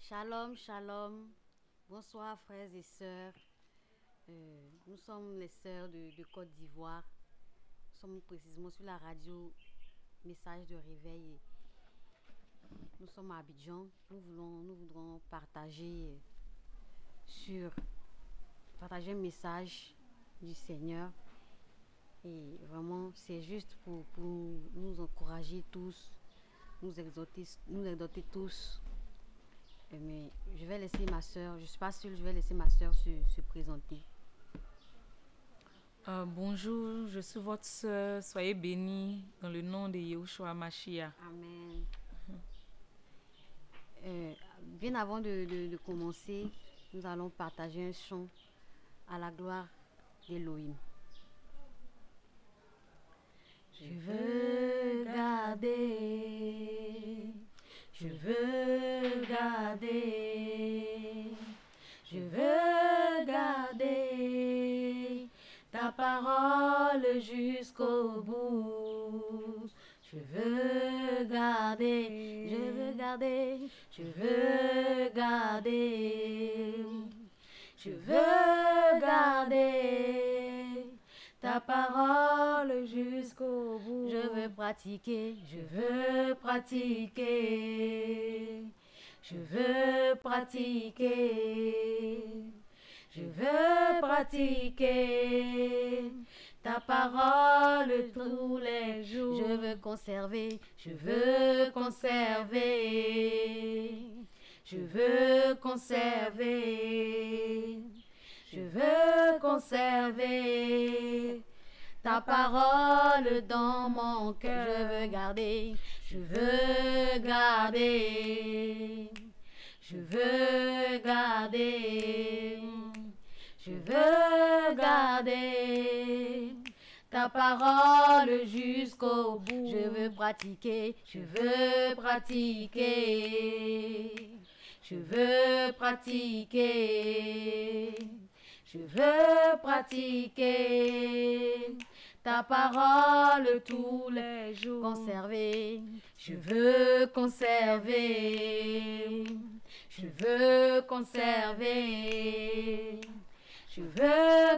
Shalom, shalom. Bonsoir frères et sœurs. Nous sommes les sœurs de Côte d'Ivoire. Nous sommes précisément sur la radio Message de Réveil. Nous sommes à Abidjan. Nous voudrons partager un message du Seigneur. Et vraiment, c'est juste pour nous encourager tous, nous exhorter tous. Mais je vais laisser ma soeur, je ne suis pas sûre, je vais laisser ma soeur se présenter. Bonjour, je suis votre soeur. Soyez bénis dans le nom de Yahushua Mashiach. Amen. Bien avant de commencer, nous allons partager un chant à la gloire d'Élohim. Je veux garder, je veux garder, je veux garder ta parole jusqu'au bout. Je veux garder, je veux garder, je veux garder, je veux garder ta parole jusqu'au bout. Je veux pratiquer, je veux pratiquer, je veux pratiquer, je veux pratiquer ta parole tous les jours. Je veux conserver, je veux conserver, je veux conserver, je veux conserver ta parole dans mon cœur. Je veux garder, je veux garder, je veux garder, je veux garder ta parole jusqu'au bout. Je veux pratiquer, je veux pratiquer, je veux pratiquer, je veux pratiquer ta parole tous les jours. Conserver, je veux conserver, je veux conserver, je veux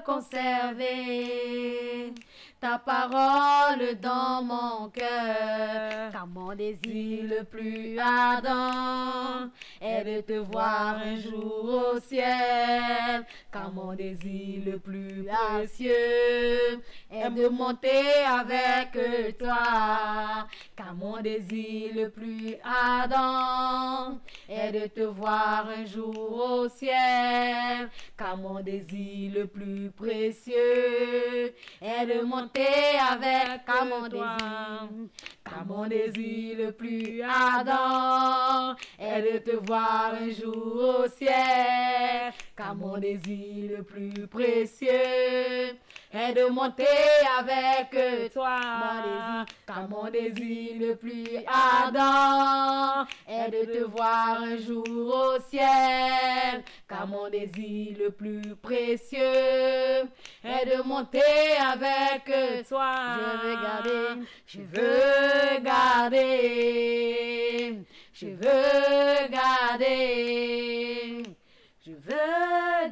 conserver ta parole dans mon cœur. Car mon désir le plus ardent est de te voir un jour au ciel. Car mon désir le plus précieux est de monter avec toi. Car mon désir le plus ardent est de te voir un jour au ciel. Car mon désir le plus précieux est de monter avec toi. Car mon désir le plus ardent est de te voir un jour au ciel. Car mon désir le plus précieux est de monter avec toi. Car mon désir le plus ardent est de te voir un jour au ciel. Car mon désir le plus précieux est de monter avec toi. Je veux garder, je veux garder, je veux garder, je veux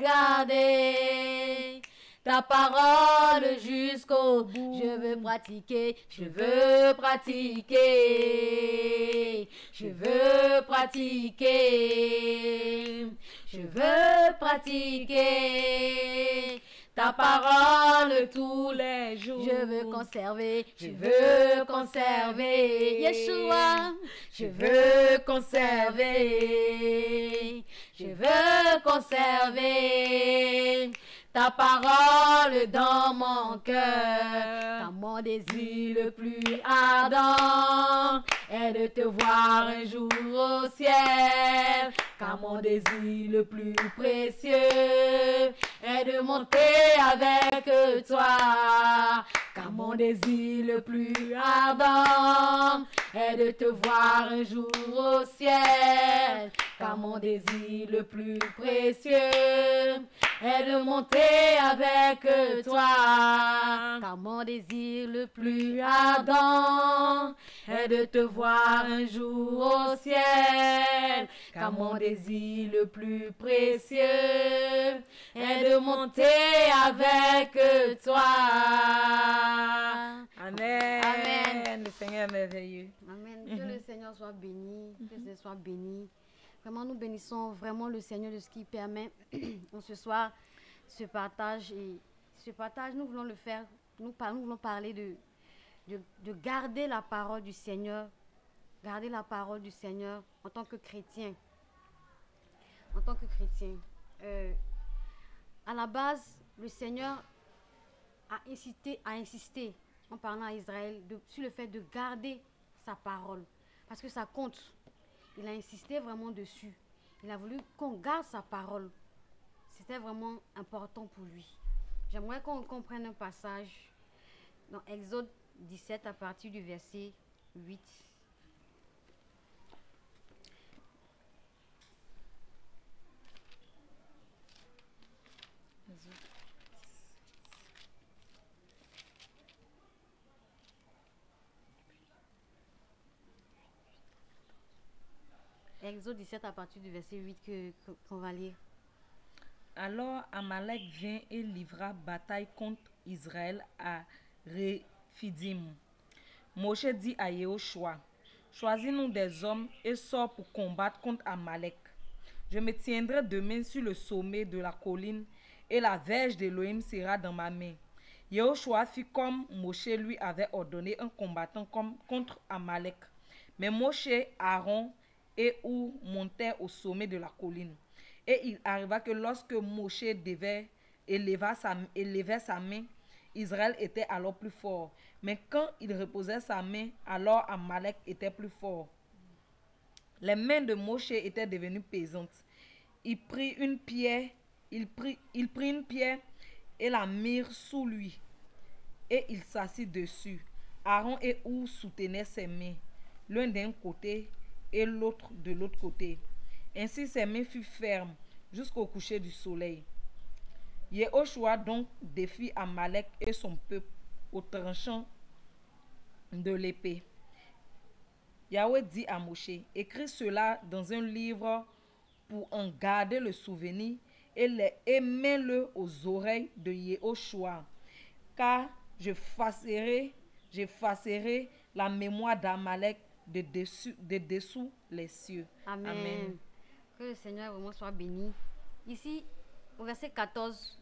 garder ta parole jusqu'au bout. Je veux pratiquer, je veux pratiquer, je veux pratiquer, je veux pratiquer ta parole tous les jours. Je veux conserver, je veux conserver Yeshua. Je veux conserver, je veux conserver ta parole dans mon cœur. Car mon désir le plus ardent est de te voir un jour au ciel. Car mon désir le plus précieux est de monter avec toi. Car mon désir le plus ardent est de te voir un jour au ciel. Car car mon désir le plus précieux est de monter avec toi, car mon désir le plus ardent est de te voir un jour au ciel, car mon désir le plus précieux est de monter avec toi. Amen. Amen. Le Seigneur est merveilleux. Amen. Que le Seigneur soit béni, que ce soit béni. Vraiment, nous bénissons vraiment le Seigneur de ce qu'il permet en ce soir, ce partage. Et ce partage, nous voulons le faire, nous voulons parler de garder la parole du Seigneur, garder la parole du Seigneur en tant que chrétien. En tant que chrétien. À la base, le Seigneur a insisté en parlant à Israël sur le fait de garder sa parole. Parce que ça compte. Il a insisté vraiment dessus. Il a voulu qu'on garde sa parole. C'était vraiment important pour lui. J'aimerais qu'on comprenne un passage dans Exode 17 à partir du verset 8. Exode 17 à partir du verset 8 qu'on va lire. Alors Amalek vint et livra bataille contre Israël à Rephidim. Moshe dit à Yehoshua, choisis-nous des hommes et sors pour combattre contre Amalek. Je me tiendrai demain sur le sommet de la colline et la verge d'Élohim sera dans ma main. Yehoshua fit comme Moshe lui avait ordonné un combattant contre Amalek. Mais Moshe, Aaron et Hur montèrent au sommet de la colline. Et il arriva que lorsque Moshe élevait sa main, Israël était alors plus fort. Mais quand il reposait sa main, alors Amalek était plus fort. Les mains de Moshe étaient devenues pesantes. Il prit une pierre et la mirent sous lui. Et il s'assit dessus. Aaron et Hur soutenaient ses mains, l'un d'un côté et l'autre de l'autre côté. Ainsi ses mains furent fermes jusqu'au coucher du soleil. Yehoshua donc défit Amalek et son peuple au tranchant de l'épée. Yahweh dit à Moshe, écris cela dans un livre pour en garder le souvenir et mets-le aux oreilles de Yehoshua, car j'effacerai la mémoire d'Amalek de dessous les cieux. Amen. Amen. Que le Seigneur vraiment soit béni. Ici, au verset 14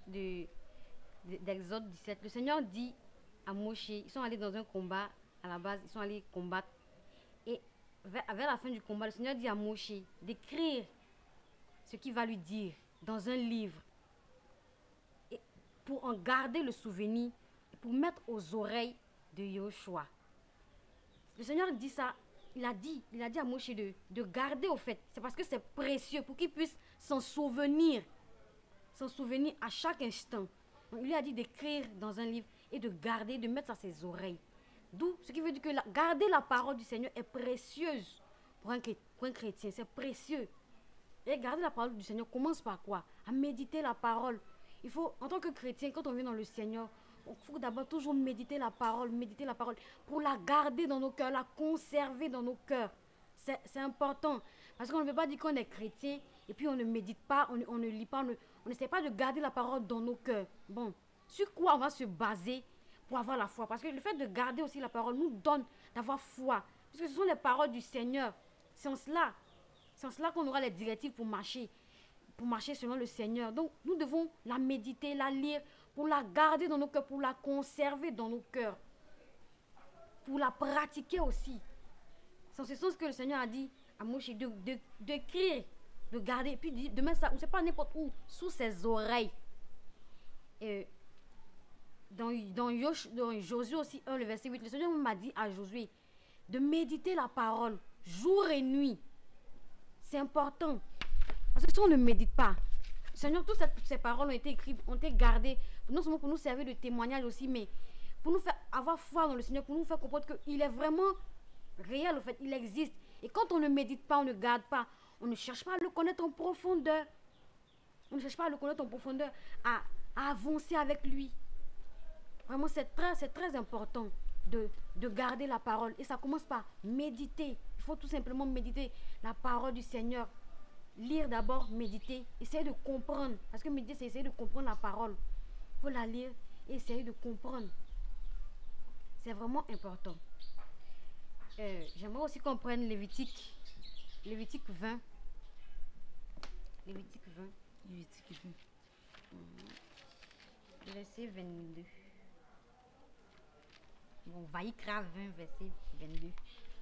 d'Exode 17, le Seigneur dit à Moshe, ils sont allés dans un combat, à la base, ils sont allés combattre. Et vers la fin du combat, le Seigneur dit à Moshe d'écrire ce qu'il va lui dire dans un livre. Et pour en garder le souvenir, pour mettre aux oreilles de Yehoshua. Le Seigneur dit ça. Il a dit à Moshe de garder au fait. C'est parce que c'est précieux pour qu'il puisse s'en souvenir à chaque instant. Donc, il lui a dit d'écrire dans un livre et de garder, de mettre à ses oreilles. D'où ce qui veut dire que garder la parole du Seigneur est précieuse pour un chrétien. C'est précieux. Et garder la parole du Seigneur commence par quoi? À méditer la parole. Il faut, en tant que chrétien, quand on vient dans le Seigneur, il faut d'abord toujours méditer la parole, pour la garder dans nos cœurs, la conserver dans nos cœurs. C'est important. Parce qu'on ne peut pas dire qu'on est chrétien et puis on ne médite pas, on ne lit pas, on n'essaie pas de garder la parole dans nos cœurs. Bon, sur quoi on va se baser pour avoir la foi? Parce que le fait de garder aussi la parole nous donne d'avoir foi. Parce que ce sont les paroles du Seigneur. C'est en cela qu'on aura les directives pour marcher selon le Seigneur. Donc, nous devons la méditer, la lire, pour la garder dans nos cœurs, pour la conserver dans nos cœurs, pour la pratiquer aussi. C'est en ce sens que le Seigneur a dit à Moshe d'écrire, de garder, puis de mettre ça, on ne sait pas n'importe où, sous ses oreilles. Et dans Josué aussi 1, le verset 8, le Seigneur m'a dit à Josué de méditer la parole jour et nuit. C'est important. Parce que si on ne médite pas, Seigneur, toutes ces paroles ont été écrites, ont été gardées, non seulement pour nous servir de témoignage aussi, mais pour nous faire avoir foi dans le Seigneur, pour nous faire comprendre qu'il est vraiment réel, en fait, il existe. Et quand on ne médite pas, on ne garde pas, on ne cherche pas à le connaître en profondeur. On ne cherche pas à le connaître en profondeur, à avancer avec lui. Vraiment, c'est très important de garder la parole. Et ça commence par méditer. Il faut tout simplement méditer la parole du Seigneur. Lire d'abord, méditer, essayer de comprendre. Parce que méditer, c'est essayer de comprendre la parole. Il faut la lire et essayer de comprendre. C'est vraiment important. J'aimerais aussi qu'on prenne Lévitique 20. Lévitique 20. Lévitique 20. Verset 22. Bon, Vaïkra 20, verset 22.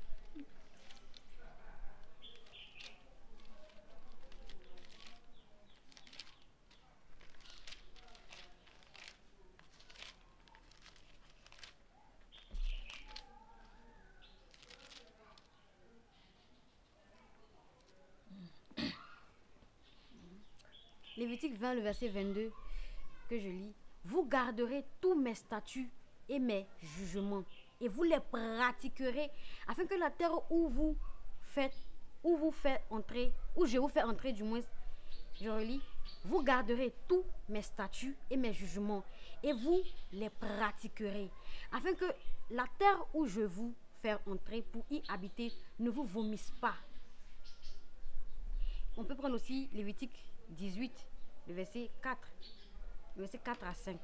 Lévitique 20, le verset 22, que je lis. Vous garderez tous mes statuts et mes jugements, et vous les pratiquerez, afin que la terre où je vous fais entrer du moins, je relis, vous garderez tous mes statuts et mes jugements, et vous les pratiquerez, afin que la terre où je vous fais entrer pour y habiter ne vous vomisse pas. On peut prendre aussi Lévitique 18, le verset 4. Le verset 4 à 5.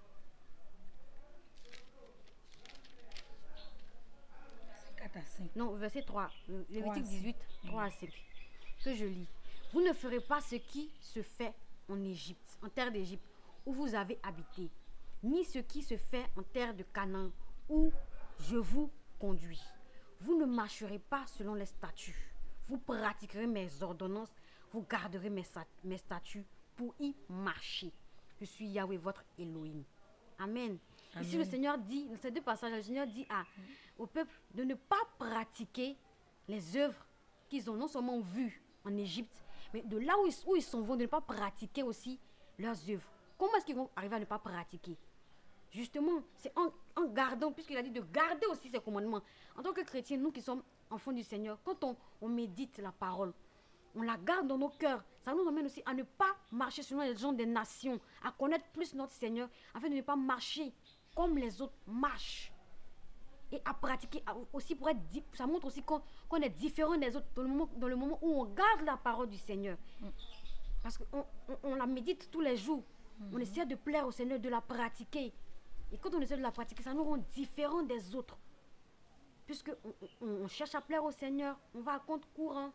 Verset 4 à 5. Non, verset 3. Lévitique 18, 3 à 5. Que je lis. Vous ne ferez pas ce qui se fait en Égypte, en terre d'Égypte, où vous avez habité, ni ce qui se fait en terre de Canaan, où je vous conduis. Vous ne marcherez pas selon les statuts. Vous pratiquerez mes ordonnances, vous garderez mes statuts pour y marcher. Je suis Yahweh, votre Elohim. Amen. Amen. Ici, le Seigneur dit, dans ces deux passages, le Seigneur dit au peuple de ne pas pratiquer les œuvres qu'ils ont non seulement vues en Égypte, mais de là où ils sont vont, de ne pas pratiquer aussi leurs œuvres. Comment est-ce qu'ils vont arriver à ne pas pratiquer? Justement, c'est en gardant, puisqu'il a dit de garder aussi ses commandements. En tant que chrétiens, nous qui sommes enfants du Seigneur, quand on médite la parole, on la garde dans nos cœurs. Ça nous amène aussi à ne pas marcher selon les gens des nations, à connaître plus notre Seigneur, afin de ne pas marcher comme les autres marchent. Et à pratiquer aussi pour être... Ça montre aussi qu'on est différent des autres dans le moment où on garde la parole du Seigneur. Parce qu'on la médite tous les jours. On essaie de plaire au Seigneur, de la pratiquer. Et quand on essaie de la pratiquer, ça nous rend différents des autres. Puisqu'on cherche à plaire au Seigneur, on va à compte courant.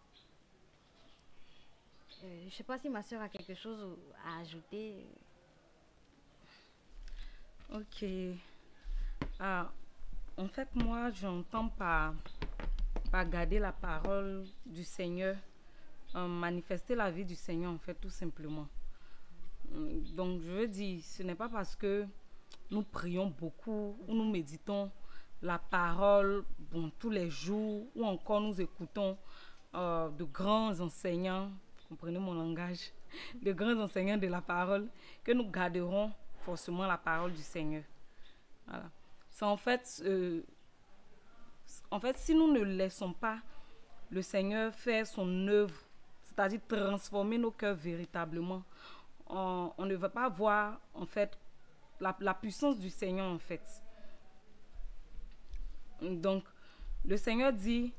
Je ne sais pas si ma soeur a quelque chose à ajouter. Ok. En fait, moi, j'entends par garder la parole du Seigneur, manifester la vie du Seigneur, en fait, tout simplement. Donc, je veux dire, ce n'est pas parce que nous prions beaucoup ou nous méditons la parole tous les jours ou encore nous écoutons de grands enseignants, comprenez mon langage, de grands enseignants de la parole, que nous garderons forcément la parole du Seigneur. Voilà. C'est en fait, si nous ne laissons pas le Seigneur faire son œuvre, c'est-à-dire transformer nos cœurs véritablement, on ne va pas voir en fait la puissance du Seigneur en fait. Donc, le Seigneur dit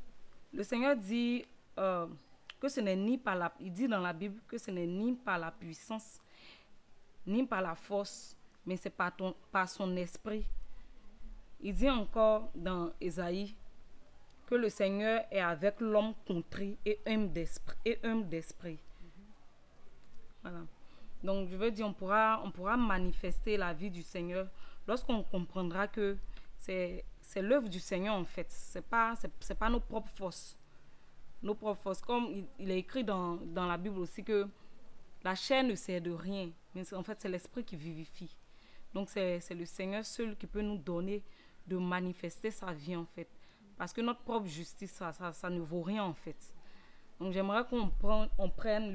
que ce n'est ni par la... Il dit dans la Bible que ce n'est ni par la puissance, ni par la force, mais c'est par son esprit. Il dit encore dans Ésaïe que le Seigneur est avec l'homme contrit et humble d'esprit. Voilà. Donc, je veux dire, on pourra manifester la vie du Seigneur lorsqu'on comprendra que c'est l'œuvre du Seigneur en fait. C'est pas nos propres forces. Nos propres forces. Comme il est écrit dans la Bible aussi que la chair ne sert de rien. Mais en fait, c'est l'esprit qui vivifie. Donc, c'est le Seigneur seul qui peut nous donner de manifester sa vie en fait. Parce que notre propre justice, ça ne vaut rien en fait. Donc, j'aimerais qu'on prenne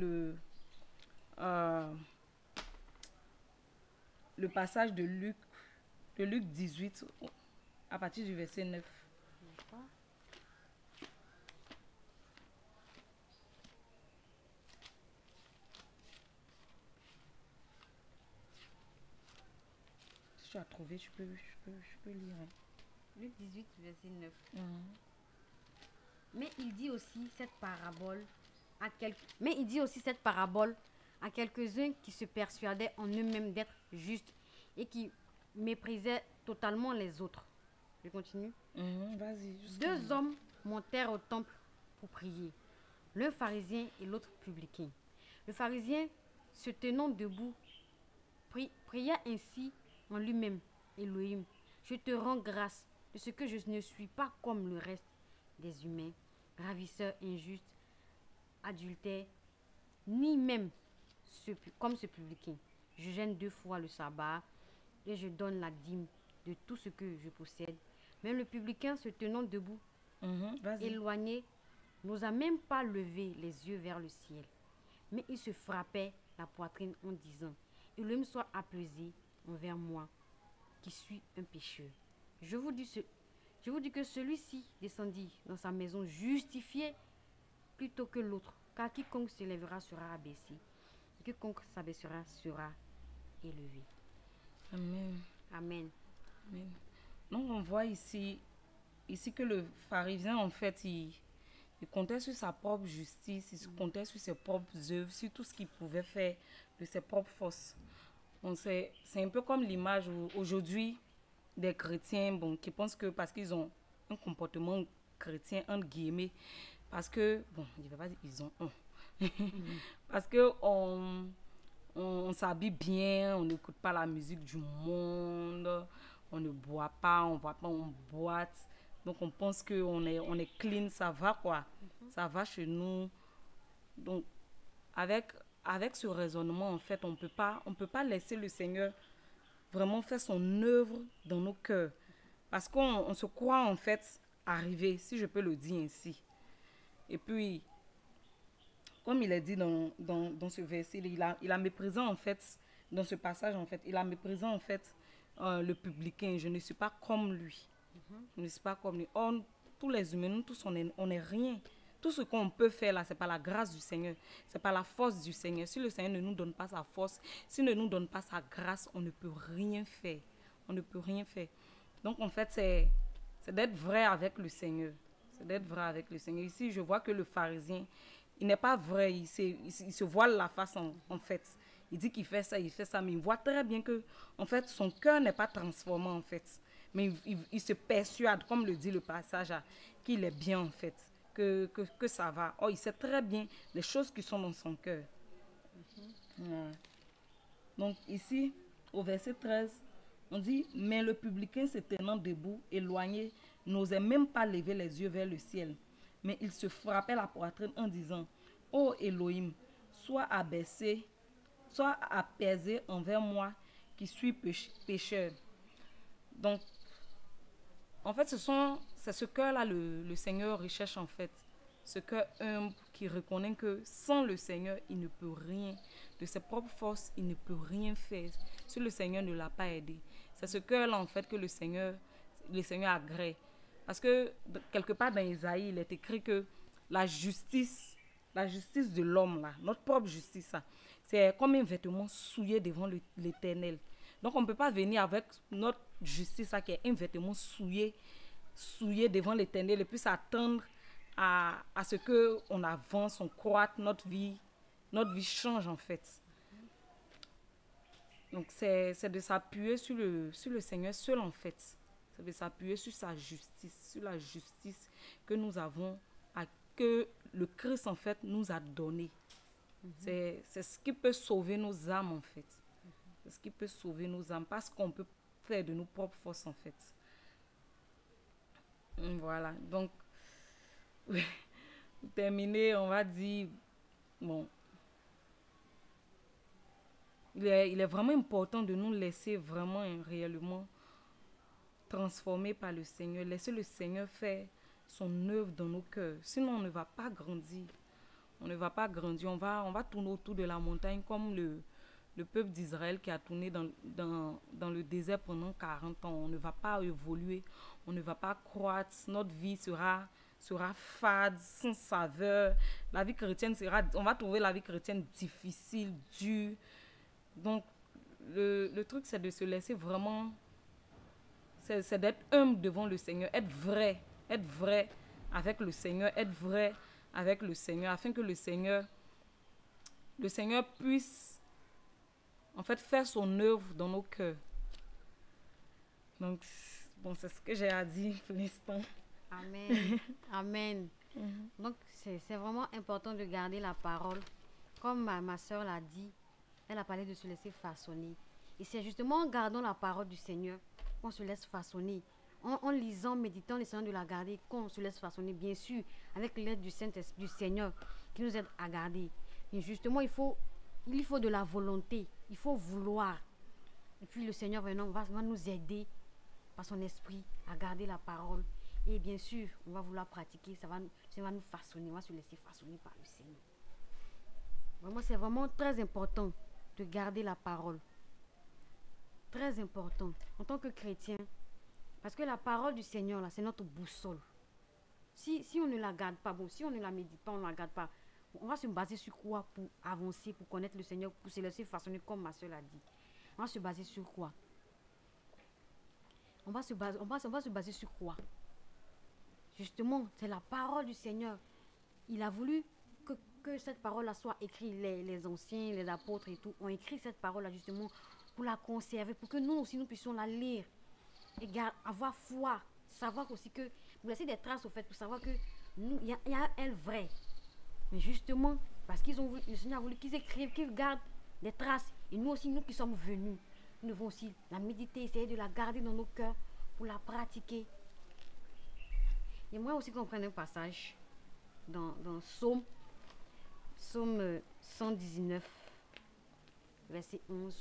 le passage de Luc 18 à partir du verset 9. tu as trouvé, je peux lire. Hein. Luc 18, verset 9. Mhm. Mais il dit aussi cette parabole à quelques-uns qui se persuadaient en eux-mêmes d'être justes et qui méprisaient totalement les autres. Je continue. Vas-y. 2 hommes montèrent au temple pour prier, l'un pharisien et l'autre publicain. Le pharisien, se tenant debout, pria ainsi en lui-même: Élohim, je te rends grâce de ce que je ne suis pas comme le reste des humains, ravisseur injuste, adultère, ni même comme ce publicain. Je jeûne 2 fois le sabbat et je donne la dîme de tout ce que je possède. Mais le publicain, se tenant debout, éloigné, n'osa même pas lever les yeux vers le ciel. Mais il se frappait la poitrine en disant: Elohim soit apaisé envers moi, qui suis un pécheur. Je vous dis que celui-ci descendit dans sa maison justifié plutôt que l'autre, car quiconque s'élèvera sera abaissé, et quiconque s'abaissera sera élevé. Amen. Amen. Amen. Donc on voit ici que le pharisien, en fait, il comptait sur sa propre justice, il comptait sur ses propres œuvres, sur tout ce qu'il pouvait faire de ses propres forces. Donc c'est un peu comme l'image aujourd'hui des chrétiens qui pensent que parce qu'ils ont un comportement chrétien, entre guillemets, parce que, je ne vais pas dire ils ont parce que on s'habille bien, on n'écoute pas la musique du monde, on ne boit pas, on ne va pas en boîte. Donc on pense qu'on est clean, ça va quoi. Ça va chez nous. Donc avec ce raisonnement, en fait, on peut pas laisser le Seigneur vraiment faire son œuvre dans nos cœurs. Parce qu'on se croit en fait arrivé, si je peux le dire ainsi. Et puis, comme il est dit dans ce verset, il a méprisé en fait, dans ce passage en fait, il a méprisé en fait le publicain. Je ne suis pas comme lui. Je ne suis pas comme lui. Or, tous les humains, nous tous, on est rien. Tout ce qu'on peut faire là, c'est par la grâce du Seigneur. C'est par la force du Seigneur. Si le Seigneur ne nous donne pas sa force, s'il ne nous donne pas sa grâce, on ne peut rien faire. On ne peut rien faire. Donc, en fait, c'est d'être vrai avec le Seigneur. C'est d'être vrai avec le Seigneur. Ici, je vois que le pharisien, il n'est pas vrai. Il se voile la face en fait. Il dit qu'il fait ça, mais il voit très bien que, en fait, son cœur n'est pas transformé, en fait. Mais il se persuade, comme le dit le passage, qu'il est bien, en fait. Que ça va. Oh, il sait très bien les choses qui sont dans son cœur. Donc ici, au verset 13, on dit: mais le publicain, se tenant debout, éloigné, n'osait même pas lever les yeux vers le ciel. Mais il se frappait la poitrine en disant: Ô Elohim, sois abaissé, sois apaisé envers moi qui suis pécheur. Donc, en fait, c'est ce cœur-là le Seigneur recherche en fait. Ce cœur humble qui reconnaît que sans le Seigneur, il ne peut rien. De ses propres forces, il ne peut rien faire. Si le Seigneur ne l'a pas aidé. C'est ce cœur-là en fait que le Seigneur agrée. Parce que quelque part dans Isaïe, il est écrit que la justice de l'homme, là, notre propre justice, ça, c'est comme un vêtement souillé devant l'Éternel. Donc on ne peut pas venir avec notre justice, ça, qui est un vêtement souillé devant l'Éternel, et puis s'attendre à ce qu'on avance, on croît, notre vie change en fait. Donc c'est de s'appuyer sur le Seigneur seul en fait. C'est de s'appuyer sur sa justice, sur la justice que nous avons, que le Christ en fait nous a donné. C'est ce qui peut sauver nos âmes en fait. C'est ce qui peut sauver nos âmes, parce qu'on peut faire de nos propres forces en fait. Voilà, donc pour terminer, on va dire, il est vraiment important de nous laisser vraiment réellement transformer par le Seigneur, laisser le Seigneur faire son œuvre dans nos cœurs. Sinon, on ne va pas grandir. On ne va pas grandir. On va tourner autour de la montagne comme le peuple d'Israël qui a tourné dans le désert pendant 40 ans. On ne va pas évoluer. On ne va pas croître. Notre vie sera fade, sans saveur. La vie chrétienne on va trouver la vie chrétienne difficile, dure. Donc, le truc, c'est de se laisser vraiment c'est d'être humble devant le Seigneur, être vrai avec le Seigneur, être vrai avec le Seigneur, afin que le Seigneur puisse en fait faire son œuvre dans nos cœurs. Donc, bon, c'est ce que j'ai à dire pour l'instant. Amen. Amen. Donc, c'est vraiment important de garder la parole. Comme ma soeur l'a dit, elle a parlé de se laisser façonner. Et c'est justement en gardant la parole du Seigneur qu'on se laisse façonner. En lisant, méditant, essayant de la garder, qu'on se laisse façonner, bien sûr, avec l'aide du Saint-Esprit, du Seigneur, qui nous aide à garder. Et justement, il faut de la volonté, il faut vouloir. Et puis le Seigneur vraiment va nous aider par son esprit à garder la parole. Et bien sûr, on va vouloir pratiquer, ça va nous façonner, on va se laisser façonner par le Seigneur. Vraiment, c'est vraiment très important de garder la parole. Très important, en tant que chrétien. Parce que la parole du Seigneur, là, c'est notre boussole. Si on ne la garde pas, bon, si on ne la médite pas, on ne la garde pas, on va se baser sur quoi pour avancer, pour connaître le Seigneur, pour se laisser façonner comme ma soeur l'a dit. On va se baser sur quoi? On va se baser sur quoi? Justement, c'est la parole du Seigneur. Il a voulu que cette parole-là soit écrite. Les anciens, les apôtres et tout ont écrit cette parole-là justement pour la conserver, pour que nous aussi nous puissions la lire et avoir foi, savoir aussi que, vous laissez des traces au fait, pour savoir que il y a elle vraie. Mais justement, parce le Seigneur a voulu qu'ils écrivent, qu'ils gardent des traces. Et nous aussi, nous qui sommes venus, nous devons aussi la méditer, essayer de la garder dans nos cœurs pour la pratiquer. Et moi aussi qu'on prenne un passage dans Psaume 119, verset 11.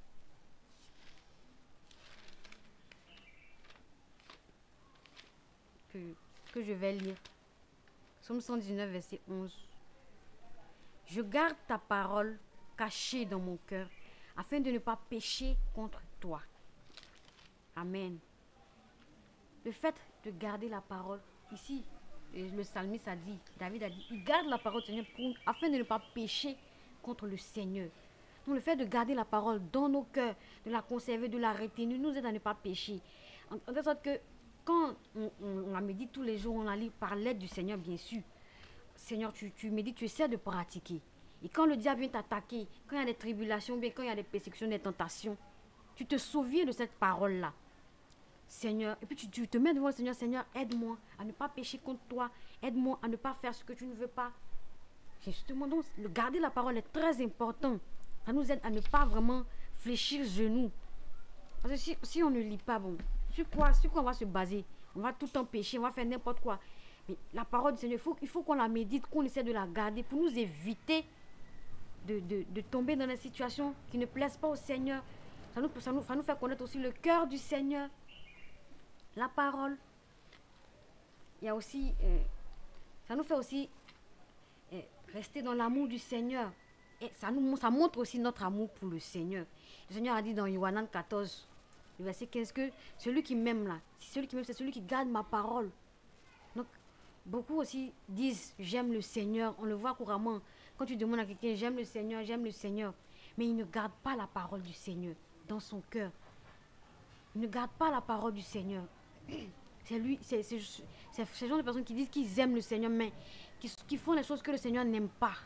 Que je vais lire. Psaume 119, verset 11. Je garde ta parole cachée dans mon cœur, afin de ne pas pécher contre toi. Amen. Le fait de garder la parole, ici, le psalmiste a dit, David a dit, il garde la parole du Seigneur afin de ne pas pécher contre le Seigneur. Donc le fait de garder la parole dans nos cœurs, de la conserver, de la retenir, nous aide à ne pas pécher. En sorte que quand on la médite tous les jours, on la lit par l'aide du Seigneur, bien sûr. Seigneur, tu médites, tu essaies de pratiquer. Et quand le diable vient t'attaquer, quand il y a des tribulations, bien quand il y a des persécutions, des tentations, tu te souviens de cette parole-là. Seigneur, et puis tu te mets devant le Seigneur, Seigneur, aide-moi à ne pas pécher contre toi, aide-moi à ne pas faire ce que tu ne veux pas. Justement, donc, garder la parole est très important. Ça nous aide à ne pas vraiment fléchir le genou. Parce que si on ne lit pas, bon, sur quoi on va se baser? On va tout le temps pécher, on va faire n'importe quoi. Mais la parole du Seigneur, il faut qu'on la médite, qu'on essaie de la garder pour nous éviter de tomber dans des situations qui ne plaisent pas au Seigneur. Ça nous fait connaître aussi le cœur du Seigneur. La parole. Il y a aussi, ça nous fait aussi rester dans l'amour du Seigneur. Et ça montre aussi notre amour pour le Seigneur. Le Seigneur a dit dans Yohanan 14, le verset 15, que celui qui m'aime là, c'est celui qui garde ma parole. Donc, beaucoup aussi disent j'aime le Seigneur. On le voit couramment. Quand tu demandes à quelqu'un j'aime le Seigneur. Mais il ne garde pas la parole du Seigneur dans son cœur. Il ne garde pas la parole du Seigneur. C'est ce genre de personnes qui disent qu'ils aiment le Seigneur, mais qui font les choses que le Seigneur n'aime pas.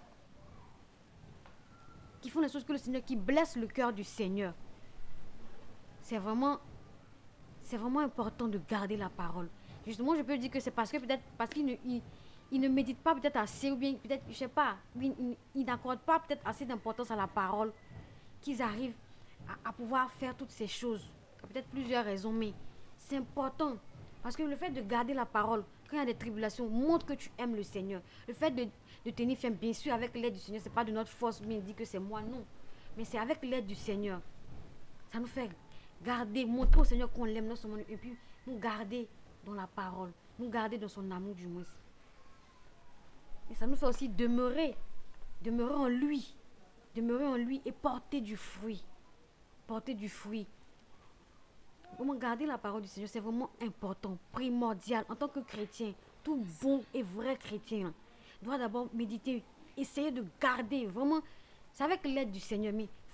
Qui font les choses que le Seigneur, qui blessent le cœur du Seigneur. C'est vraiment important de garder la parole. Justement, je peux dire que c'est parce qu'il ne médite pas peut-être assez, ou bien peut-être, je sais pas, il n'accorde pas peut-être assez d'importance à la parole, qu'ils arrivent à pouvoir faire toutes ces choses. Il y a peut-être plusieurs raisons, mais c'est important. Parce que le fait de garder la parole, quand il y a des tribulations, montre que tu aimes le Seigneur. Le fait de tenir ferme, bien sûr, avec l'aide du Seigneur, ce n'est pas de notre force, mais il dit que c'est moi, non. Mais c'est avec l'aide du Seigneur. Ça nous fait garder, montrer au Seigneur qu'on l'aime, non seulement, et puis nous garder dans la parole, nous garder dans son amour du moins. Et ça nous fait aussi demeurer en lui et porter du fruit. Porter du fruit. Vraiment garder la parole du Seigneur, c'est vraiment important, primordial. En tant que chrétien, tout bon et vrai chrétien doit d'abord méditer, essayer de garder, vraiment, c'est avec l'aide du Seigneur, mais il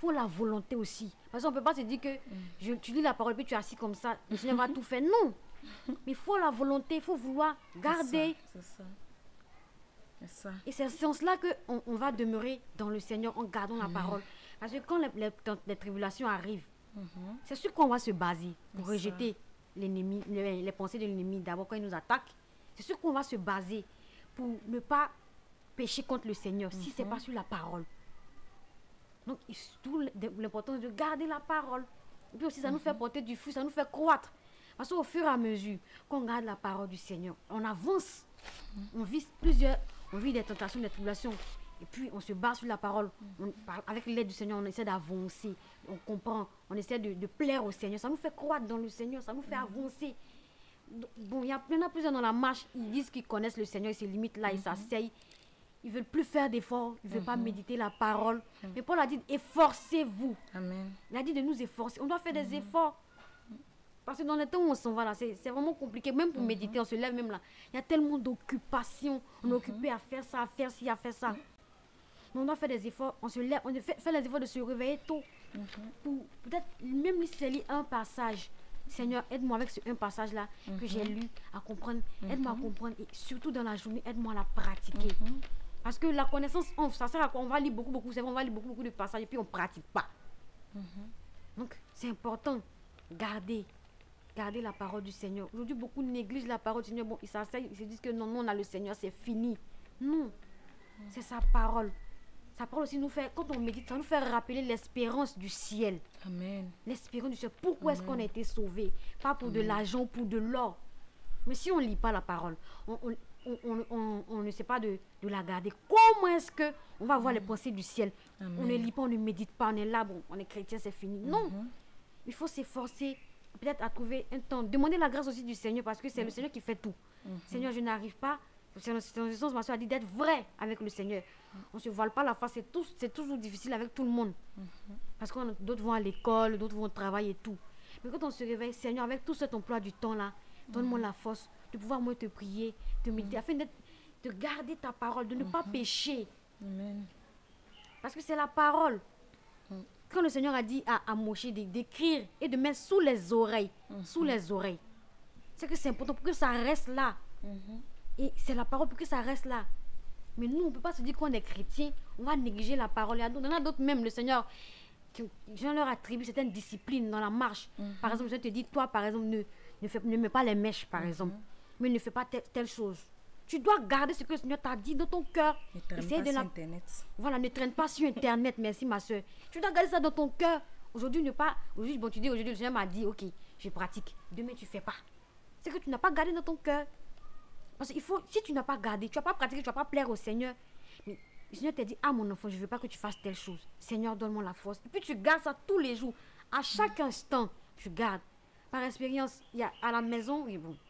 faut la volonté aussi. Parce qu'on ne peut pas se dire que tu lis la parole puis tu es assis comme ça, le Seigneur va tout faire. Non. Mais il faut la volonté, il faut vouloir garder. C'est ça. C'est ça. Et c'est en ce sens-là qu'on va demeurer dans le Seigneur en gardant la parole. Parce que quand les tribulations arrivent, c'est sûr qu'on va se baser pour rejeter l'ennemi, les pensées de l'ennemi. D'abord, quand il nous attaque, c'est sûr qu'on va se baser pour ne pas pécher contre le Seigneur si ce n'est pas sur la parole. Donc, tout l'importance de garder la parole. Et puis aussi, ça nous fait porter du fruit, ça nous fait croître. Parce qu'au fur et à mesure qu'on garde la parole du Seigneur, on avance. On vit des tentations, des tribulations. Et puis, on se base sur la parole. Avec l'aide du Seigneur, on essaie d'avancer. On comprend. On essaie de plaire au Seigneur. Ça nous fait croître dans le Seigneur. Ça nous fait avancer. Bon, il y en a plusieurs dans la marche. Ils disent qu'ils connaissent le Seigneur. Ils se limitent là. Ils s'asseyent. Ils ne veulent plus faire d'efforts. Ils ne veulent pas méditer la parole. Mais Paul a dit, efforcez-vous. Amen. Il a dit de nous efforcer. On doit faire des efforts. Parce que dans le temps où on s'en va là, c'est vraiment compliqué. Même pour méditer, on se lève même là. Il y a tellement d'occupations. On est occupé à faire ça, à faire ci, à faire ça. Mais on doit faire des efforts. On se lève, on fait les efforts de se réveiller tôt. Pour peut-être même si c'est lire un passage. Seigneur, aide-moi avec ce un passage-là que j'ai lu à comprendre. Aide-moi à comprendre. Et surtout dans la journée, aide-moi à la pratiquer. Parce que la connaissance, ça sert à quoi? On va lire beaucoup, c'est vrai, on va lire beaucoup de passages et puis on ne pratique pas. Donc, c'est important. Garder la parole du Seigneur. Aujourd'hui, beaucoup négligent la parole du Seigneur. Bon, ils s'asseyent, ils se disent que non, on a le Seigneur, c'est fini. Non, c'est sa parole. Sa parole aussi nous fait, quand on médite, ça nous fait rappeler l'espérance du ciel. Amen. L'espérance du ciel. Pourquoi est-ce qu'on a été sauvé? Pas pour de l'argent, pour de l'or. Mais si on ne lit pas la parole, on ne sait pas de la garder. Comment est-ce qu'on va avoir les pensées du ciel? On ne lit pas, on ne médite pas, on est là, bon, on est chrétien, c'est fini. Non, il faut s'efforcer peut-être à trouver un temps. Demander la grâce aussi du Seigneur parce que c'est le Seigneur qui fait tout. Seigneur, je n'arrive pas. C'est dans ce sens, ma soeur a dit d'être vrai avec le Seigneur. On ne se voile pas la face, c'est toujours difficile avec tout le monde. Parce que d'autres vont à l'école, d'autres vont au travail et tout. Mais quand on se réveille, Seigneur, avec tout cet emploi du temps-là, donne-moi la force de pouvoir moi te prier, te méditer, afin de garder ta parole, de ne pas pécher. Amen. Parce que c'est la parole. Quand le Seigneur a dit à Moshe d'écrire et de mettre sous les oreilles, c'est que c'est important pour que ça reste là. Et c'est la parole pour que ça reste là. Mais nous, on ne peut pas se dire qu'on est chrétien, on va négliger la parole. Il y en a d'autres même, le Seigneur, qui leur attribue certaines disciplines dans la marche. Par exemple, je te dis, toi, par exemple, ne mets pas les mèches, par exemple. Mais ne fais pas telle chose. Tu dois garder ce que le Seigneur t'a dit dans ton cœur. Ne traîne pas sur Internet. Voilà, ne traîne pas sur Internet, merci ma soeur. Tu dois garder ça dans ton cœur. Aujourd'hui, aujourd'hui, le Seigneur m'a dit, ok, je pratique. Demain, tu ne fais pas. C'est que tu n'as pas gardé dans ton cœur. Parce qu'il faut, si tu n'as pas gardé, tu ne vas pas pratiquer, tu ne vas pas plaire au Seigneur. Mais le Seigneur t'a dit, ah mon enfant, je ne veux pas que tu fasses telle chose. Seigneur, donne-moi la force. Et puis tu gardes ça tous les jours. À chaque instant, tu gardes. Par expérience, il y a à la maison, oui, bon.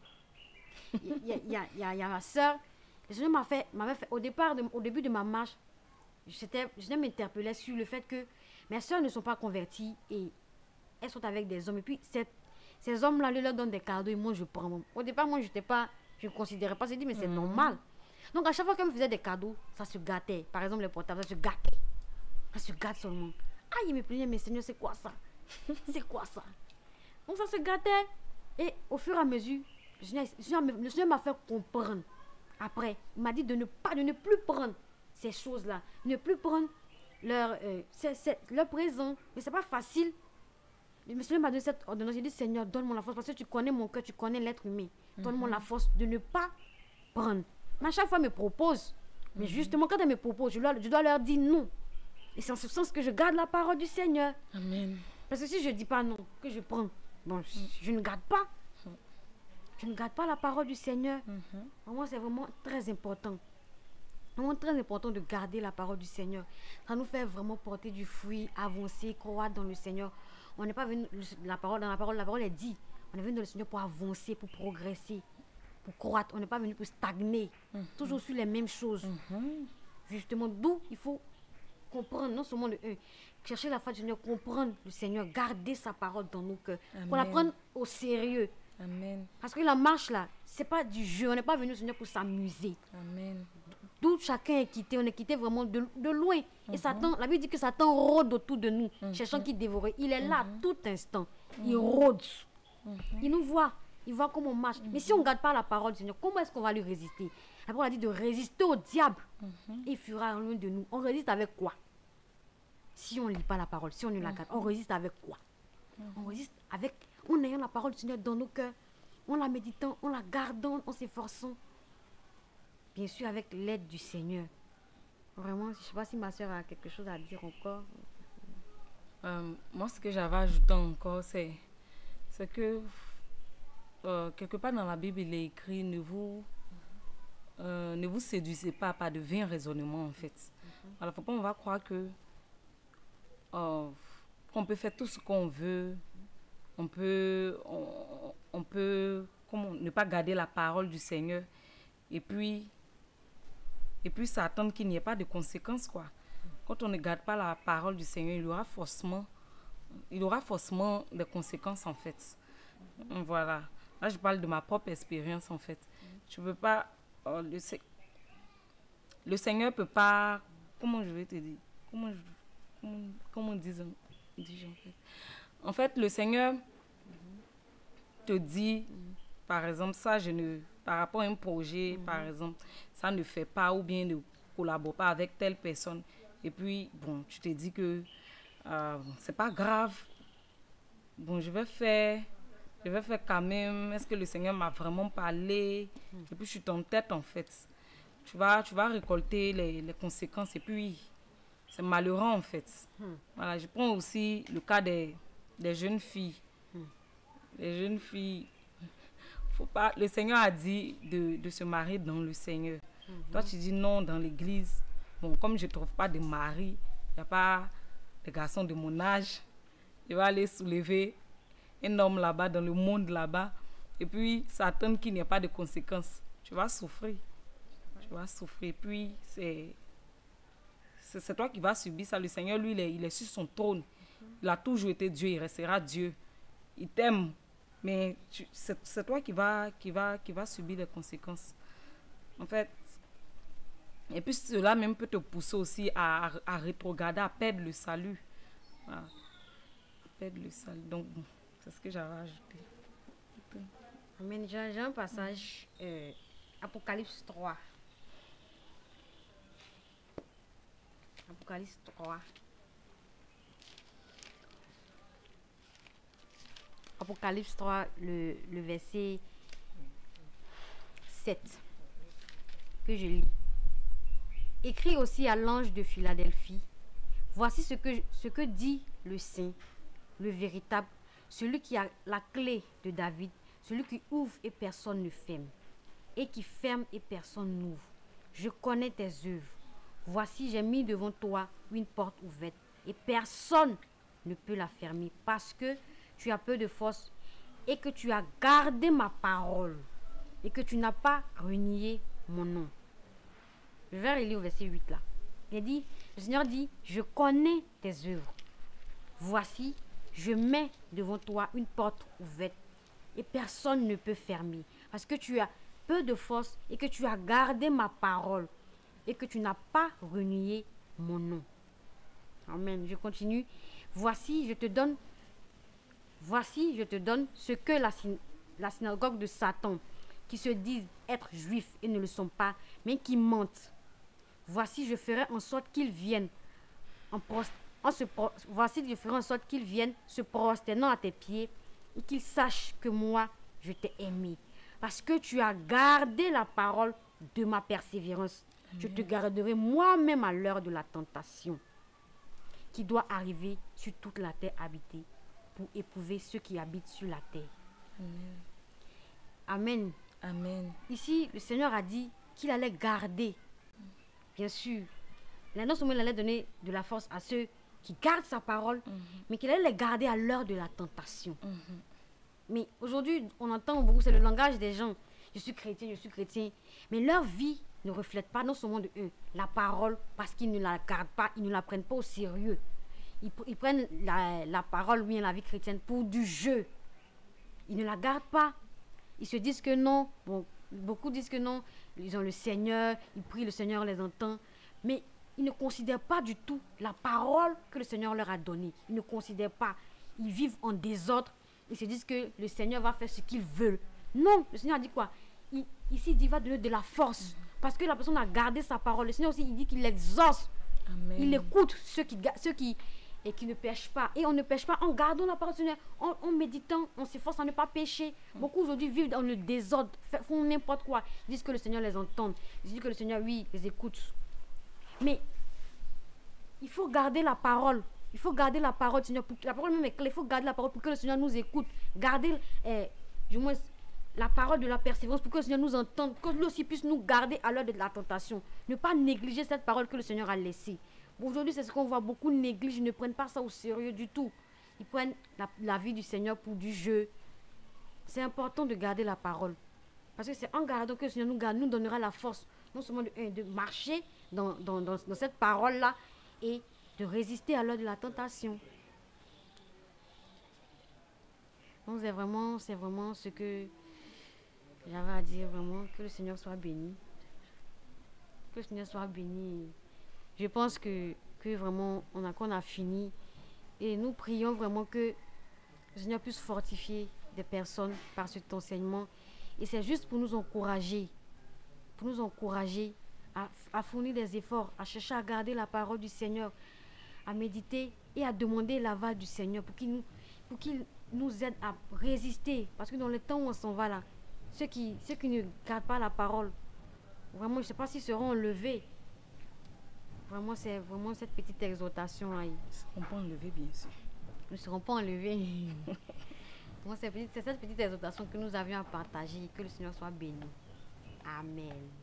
Il y a ma soeur. Le Seigneur m'avait fait, au début de ma marche, je m'interpellais sur le fait que mes soeurs ne sont pas converties et elles sont avec des hommes. Et puis, ces hommes-là, leur donnent des cadeaux et moi, je prends. Au départ, moi, je ne considérais pas. J'ai dit, mais c'est normal. Donc, à chaque fois qu'elle me faisait des cadeaux, ça se gâtait. Par exemple, les portables, ça se gâtait. Ça se gâte seulement. Ah, il me plaignait, mais Seigneur, c'est quoi ça? C'est quoi ça? Donc, ça se gâtait. Et au fur et à mesure, le Seigneur m'a fait comprendre. Après, il m'a dit de ne plus prendre ces choses-là. Ne plus prendre leur présent. Mais ce n'est pas facile. Le Seigneur m'a donné cette ordonnance. J'ai dit, Seigneur, donne-moi la force. Parce que tu connais mon cœur, tu connais l'être humain. Donne-moi la force de ne pas prendre. Mais à chaque fois, elle me propose. Mais justement, quand elle me propose, je dois leur dire non. Et c'est en ce sens que je garde la parole du Seigneur. Amen. Parce que si je ne dis pas non, que je prends, bon, je ne garde pas. Je ne garde pas la parole du Seigneur. Pour moi, c'est vraiment très important. Vraiment très important de garder la parole du Seigneur. Ça nous fait vraiment porter du fruit, avancer, croître dans le Seigneur. On n'est pas venu la parole est dit. On est venu dans le Seigneur pour avancer, pour progresser, pour croître. On n'est pas venu pour stagner. Toujours sur les mêmes choses. Justement, d'où il faut comprendre, non seulement chercher la foi du Seigneur, comprendre le Seigneur, garder sa parole dans nos cœurs. Pour la prendre au sérieux. Amen. Parce que la marche là, c'est pas du jeu. On n'est pas venu au Seigneur pour s'amuser. Amen. D'où chacun est quitté, on est quitté vraiment de loin. Et Satan, la Bible dit que Satan rôde autour de nous, cherchant qui dévorer. Il est là à tout instant. Il rôde. Il nous voit. Il voit comment on marche. Mais si on ne garde pas la parole du Seigneur, comment est-ce qu'on va lui résister? La parole a dit de résister au diable. Il fuira loin de nous. On résiste avec quoi? Si on ne lit pas la parole, si on ne la garde, on résiste avec quoi? On résiste avec, en ayant la parole du Seigneur dans nos cœurs, en la méditant, en la gardant, en s'efforçant. Bien sûr, avec l'aide du Seigneur. Vraiment, je ne sais pas si ma soeur a quelque chose à dire encore. Moi, ce que j'avais ajouté encore, c'est que quelque part dans la Bible, il est écrit ne vous séduisez pas par de vains raisonnements, en fait. Alors, faut pas on va croire que qu'on peut faire tout ce qu'on veut. On peut comment, ne pas garder la parole du Seigneur et puis s'attendre qu'il n'y ait pas de conséquences, quoi. Quand on ne garde pas la parole du Seigneur, il y aura forcément des conséquences, en fait. Voilà. Là, je parle de ma propre expérience, en fait. Je peux pas... le Seigneur peut pas... Comment je vais te dire? Comment dis-je, en fait? En fait, le Seigneur te dit, par exemple, par rapport à un projet, par exemple, ça ne fait pas ou bien ne collabore pas avec telle personne. Et puis, bon, tu te dis que c'est pas grave. Bon, je vais faire quand même. Est-ce que le Seigneur m'a vraiment parlé? Et puis, je suis en tête, en fait. Tu vas récolter les conséquences. Et puis, c'est malheureux, en fait. Voilà, je prends aussi le cas des jeunes filles. Les jeunes filles, faut pas, le Seigneur a dit de se marier dans le Seigneur. Toi, tu dis non dans l'église. Bon, comme je ne trouve pas de mari, il n'y a pas de garçon de mon âge, je vais aller soulever un homme là-bas, dans le monde là-bas, et puis s'attendre qu'il n'y ait pas de conséquences. Tu vas souffrir. Tu vas souffrir. Puis, c'est toi qui vas subir ça. Le Seigneur, lui, il est sur son trône. Il a toujours été Dieu, il restera Dieu. Il t'aime, mais c'est toi qui vas subir les conséquences. En fait, et puis cela même peut te pousser aussi à rétrograder, à perdre le salut. Voilà. Perdre le salut. Donc, bon, c'est ce que j'avais ajouté. Amen. J'ai un passage, Apocalypse 3. Apocalypse 3. Apocalypse 3, le verset 7, que je lis. Écrit aussi à l'ange de Philadelphie, voici ce que dit le Saint, le véritable, celui qui a la clé de David, celui qui ouvre et personne ne ferme, et qui ferme et personne n'ouvre. Je connais tes œuvres. Voici, j'ai mis devant toi une porte ouverte, et personne ne peut la fermer, parce que tu as peu de force et que tu as gardé ma parole et que tu n'as pas renié mon nom. Je vais relire au verset 8 là. Le Seigneur dit, je connais tes œuvres. Voici, je mets devant toi une porte ouverte et personne ne peut fermer. Parce que tu as peu de force et que tu as gardé ma parole et que tu n'as pas renié mon nom. Amen. Je continue. Voici, je te donne ce que la synagogue de Satan, qui se disent être juifs et ne le sont pas, mais qui mentent. Voici, je ferai en sorte qu'ils viennent se prosternant à tes pieds et qu'ils sachent que moi, je t'ai aimé. Parce que tu as gardé la parole de ma persévérance. Je te garderai moi-même à l'heure de la tentation qui doit arriver sur toute la terre habitée pour éprouver ceux qui habitent sur la terre. Amen. Amen. Ici, le Seigneur a dit qu'il allait garder. Bien sûr, non seulement il allait donner de la force à ceux qui gardent sa parole, mais qu'il allait les garder à l'heure de la tentation. Mais aujourd'hui, on entend beaucoup, c'est le langage des gens. Je suis chrétien. Mais leur vie ne reflète pas non seulement de eux la parole, parce qu'ils ne la gardent pas, ils ne la prennent pas au sérieux. Ils prennent la parole, ou bien la vie chrétienne, pour du jeu. Ils ne la gardent pas. Ils se disent que non, bon, beaucoup disent que non, ils ont le Seigneur, ils prient, le Seigneur les entend, mais ils ne considèrent pas du tout la parole que le Seigneur leur a donnée. Ils ne considèrent pas. Ils vivent en désordre. Ils se disent que le Seigneur va faire ce qu'il veut. Non, le Seigneur a dit quoi? Ici, il dit, va donner de la force. Parce que la personne a gardé sa parole. Le Seigneur aussi, il dit qu'il exauce. Amen. Il écoute ceux qui et qui ne pêchent pas. Et on ne pêche pas en gardant la parole du Seigneur, en méditant, on s'efforce à ne pas pécher. Beaucoup aujourd'hui vivent dans le désordre, font n'importe quoi. Ils disent que le Seigneur les entend. Ils disent que le Seigneur, oui, les écoute. Mais il faut garder la parole. Il faut garder la parole du Seigneur. La parole même est claire. Il faut garder la parole pour que le Seigneur nous écoute. Garder, du moins, la parole de la persévérance pour que le Seigneur nous entende. Que lui aussi puisse nous garder à l'heure de la tentation. Ne pas négliger cette parole que le Seigneur a laissée. Aujourd'hui, c'est ce qu'on voit. Beaucoup négligent. Ils ne prennent pas ça au sérieux du tout. Ils prennent la vie du Seigneur pour du jeu. C'est important de garder la parole. Parce que c'est en gardant que le Seigneur nous garde, nous donnera la force. Non seulement de marcher dans cette parole-là et de résister à l'heure de la tentation. Donc c'est vraiment ce que j'avais à dire, vraiment. Que le Seigneur soit béni. Que le Seigneur soit béni. Je pense que vraiment, qu'on a fini. Et nous prions vraiment que le Seigneur puisse fortifier des personnes par cet enseignement. Et c'est juste pour nous encourager. Pour nous encourager à fournir des efforts, à chercher à garder la parole du Seigneur, à méditer et à demander l'aval du Seigneur pour qu'il nous aide à résister. Parce que dans le temps où on s'en va là, ceux qui ne gardent pas la parole, vraiment, je ne sais pas s'ils seront enlevés. Vraiment, c'est vraiment cette petite exhortation là. Ils ne seront pas enlevés, bien sûr. Ils ne seront pas enlevés. C'est cette petite exhortation que nous avions à partager. Que le Seigneur soit béni. Amen.